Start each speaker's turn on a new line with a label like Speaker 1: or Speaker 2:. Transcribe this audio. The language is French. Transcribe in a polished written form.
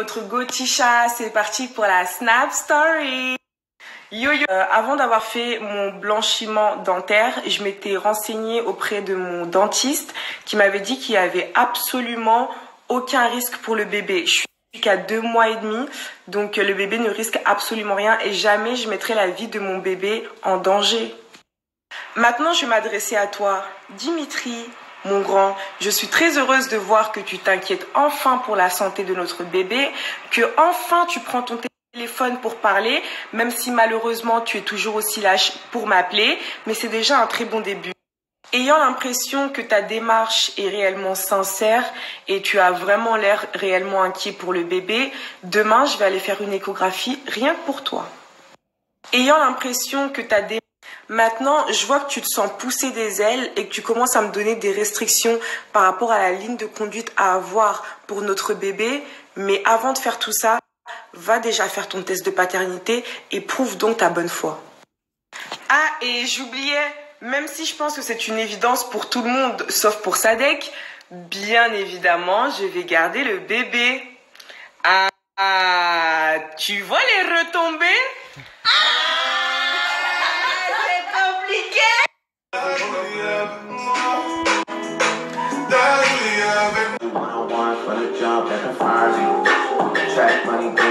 Speaker 1: votre go Tisha, c'est parti pour la Snap Story. Avant d'avoir fait mon blanchiment dentaire, je m'étais renseignée auprès de mon dentiste qui m'avait dit qu'il n'y avait absolument aucun risque pour le bébé. Je suis qu'à 2 mois et demi, donc le bébé ne risque absolument rien et jamais je mettrai la vie de mon bébé en danger. Maintenant, je vais m'adresser à toi, Dimitri, mon grand. Je suis très heureuse de voir que tu t'inquiètes enfin pour la santé de notre bébé, que enfin tu prends ton téléphone pour parler, même si malheureusement tu es toujours aussi lâche pour m'appeler, mais c'est déjà un très bon début. Ayant l'impression que ta démarche est réellement sincère et tu as vraiment l'air réellement inquiet pour le bébé, demain je vais aller faire une échographie rien que pour toi. Ayant l'impression que ta démarche... Maintenant, je vois que tu te sens pousser des ailes et que tu commences à me donner des restrictions par rapport à la ligne de conduite à avoir pour notre bébé, mais avant de faire tout ça, va déjà faire ton test de paternité et prouve donc ta bonne foi. Ah, et j'oubliais, même si je pense que c'est une évidence pour tout le monde, sauf pour Sadek, bien évidemment, je vais garder le bébé. Ah, tu vois les retombées? C'est compliqué!
Speaker 2: One for the jump at the fire. Track money.